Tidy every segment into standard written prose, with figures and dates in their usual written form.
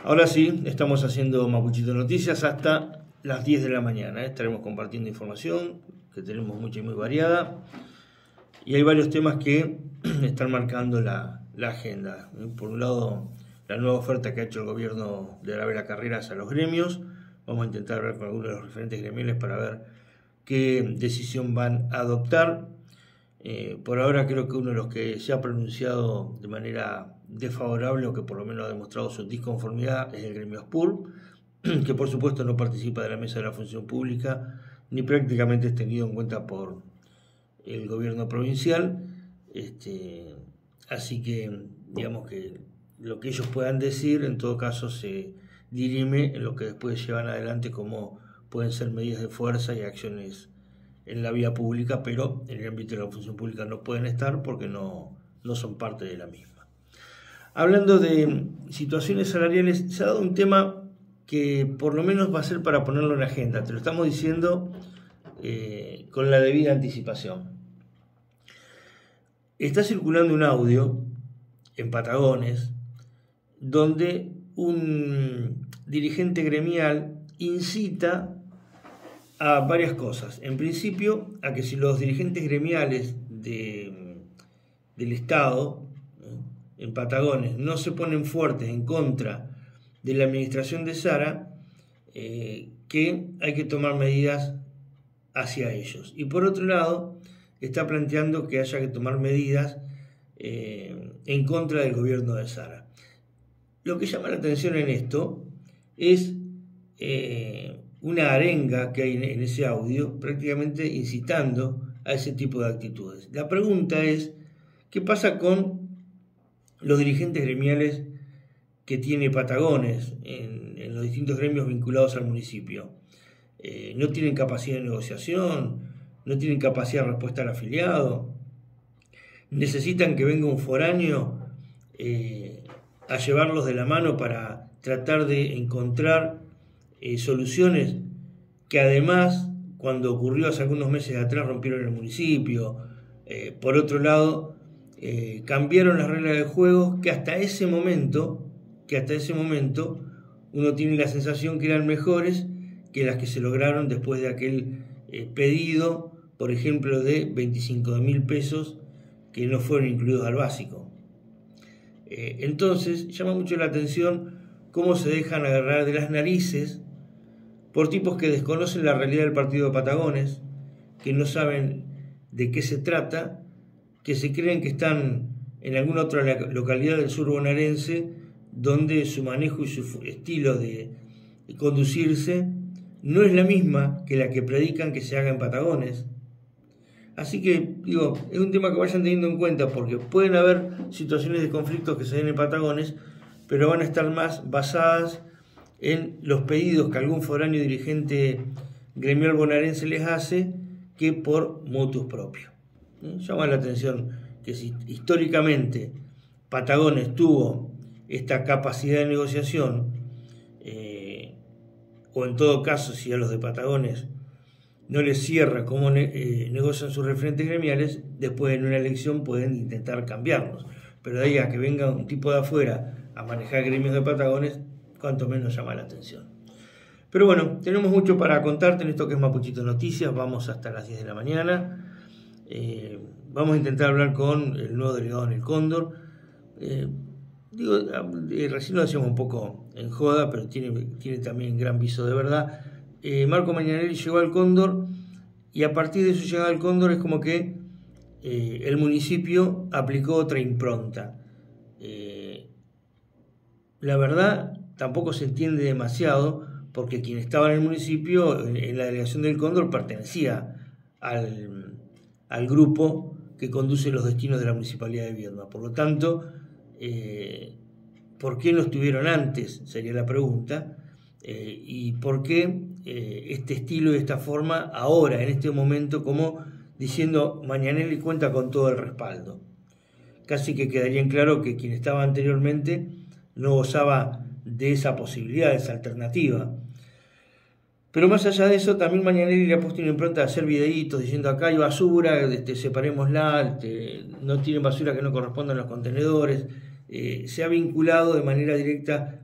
Ahora sí, estamos haciendo Mapuchito Noticias hasta las 10 de la mañana. Estaremos compartiendo información que tenemos mucha y muy variada. Y hay varios temas que están marcando la agenda. Por un lado, la nueva oferta que ha hecho el gobierno de Aravena Carreras a los gremios. Vamos a intentar hablar con algunos de los referentes gremiales para ver qué decisión van a adoptar. Por ahora creo que uno de los que se ha pronunciado de manera desfavorable o que por lo menos ha demostrado su disconformidad es el gremio ASPUR, que por supuesto no participa de la mesa de la función pública ni prácticamente es tenido en cuenta por el gobierno provincial. Así que digamos que lo que ellos puedan decir en todo caso se dirime en lo que después llevan adelante como pueden ser medidas de fuerza y acciones en la vía pública, pero en el ámbito de la función pública no pueden estar porque no son parte de la misma. Hablando de situaciones salariales, se ha dado un tema que por lo menos va a ser para ponerlo en la agenda, te lo estamos diciendo con la debida anticipación. Está circulando un audio en Patagones donde un dirigente gremial incita a varias cosas. En principio, a que si los dirigentes gremiales del Estado en Patagones no se ponen fuertes en contra de la administración de Sara, que hay que tomar medidas hacia ellos. Y por otro lado, está planteando que haya que tomar medidas en contra del gobierno de Sara. Lo que llama la atención en esto es una arenga que hay en ese audio, prácticamente incitando a ese tipo de actitudes. La pregunta es, ¿qué pasa con los dirigentes gremiales que tiene Patagones en los distintos gremios vinculados al municipio? ¿No tienen capacidad de negociación? ¿No tienen capacidad de respuesta al afiliado? ¿Necesitan que venga un foráneo a llevarlos de la mano para tratar de encontrar soluciones que además, cuando ocurrió hace algunos meses atrás, rompieron el municipio? Por otro lado, cambiaron las reglas del juego que hasta ese momento uno tiene la sensación que eran mejores que las que se lograron después de aquel pedido, por ejemplo, de 25.000 pesos que no fueron incluidos al básico. Entonces, llama mucho la atención cómo se dejan agarrar de las narices por tipos que desconocen la realidad del partido de Patagones, que no saben de qué se trata, que se creen que están en alguna otra localidad del sur bonaerense, donde su manejo y su estilo de conducirse no es la misma que la que predican que se haga en Patagones. Así que, digo, es un tema que vayan teniendo en cuenta porque pueden haber situaciones de conflictos que se den en Patagones, pero van a estar más basadas en los pedidos que algún foráneo dirigente gremial bonaerense les hace que por motus propio. Llama la atención que si históricamente Patagones tuvo esta capacidad de negociación, o en todo caso si a los de Patagones no les cierra cómo negocian sus referentes gremiales, después en una elección pueden intentar cambiarlos. Pero de ahí a que venga un tipo de afuera a manejar gremios de Patagones, cuanto menos llama la atención. Pero bueno, tenemos mucho para contarte en esto que es Mapuchito Noticias. Vamos hasta las 10 de la mañana. Vamos a intentar hablar con el nuevo delegado en el Cóndor. Recién lo decíamos un poco en joda, pero tiene también gran viso de verdad. Marco Mañanelli llegó al Cóndor y a partir de su llegada al Cóndor es como que el municipio aplicó otra impronta. La verdad tampoco se entiende demasiado porque quien estaba en el municipio, en la delegación del Cóndor, pertenecía al grupo que conduce los destinos de la Municipalidad de Viedma. Por lo tanto, ¿por qué no estuvieron antes? Sería la pregunta. ¿Y por qué este estilo y esta forma ahora, en este momento, como diciendo Mañanelli cuenta con todo el respaldo? Casi que quedaría en claro que quien estaba anteriormente no gozaba de esa posibilidad, de esa alternativa. Pero más allá de eso, también Mañanelli le ha puesto una impronta de hacer videitos diciendo acá hay basura, separémosla, no tienen basura que no corresponda a los contenedores. Se ha vinculado de manera directa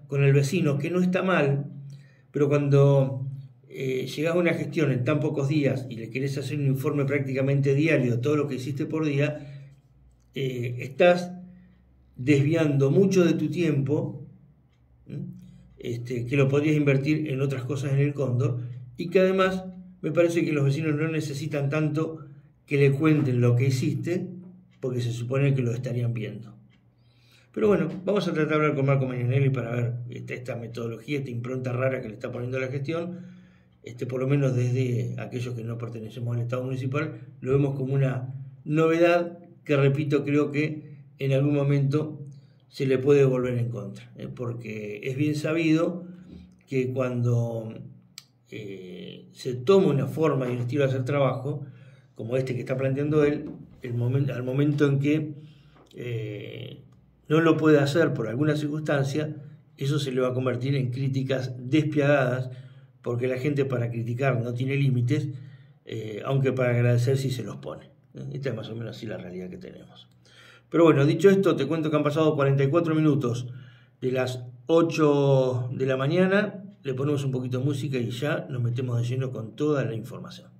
con el vecino, que no está mal, pero cuando llegás a una gestión en tan pocos días y le querés hacer un informe prácticamente diario de todo lo que hiciste por día, estás desviando mucho de tu tiempo, que lo podrías invertir en otras cosas en el Cóndor, y que además me parece que los vecinos no necesitan tanto que le cuenten lo que hiciste, porque se supone que lo estarían viendo. Pero bueno, vamos a tratar de hablar con Marco Magnanelli para ver esta metodología, esta impronta rara que le está poniendo a la gestión. Por lo menos desde aquellos que no pertenecemos al Estado municipal, lo vemos como una novedad que, repito, creo que en algún momento se le puede volver en contra, porque es bien sabido que cuando se toma una forma y un estilo de hacer trabajo, como este que está planteando él, al momento en que no lo puede hacer por alguna circunstancia, eso se le va a convertir en críticas despiadadas, porque la gente para criticar no tiene límites, aunque para agradecer sí se los pone. Esta es más o menos así la realidad que tenemos. Pero bueno, dicho esto, te cuento que han pasado 44 minutos de las 8 de la mañana, le ponemos un poquito de música y ya nos metemos de lleno con toda la información.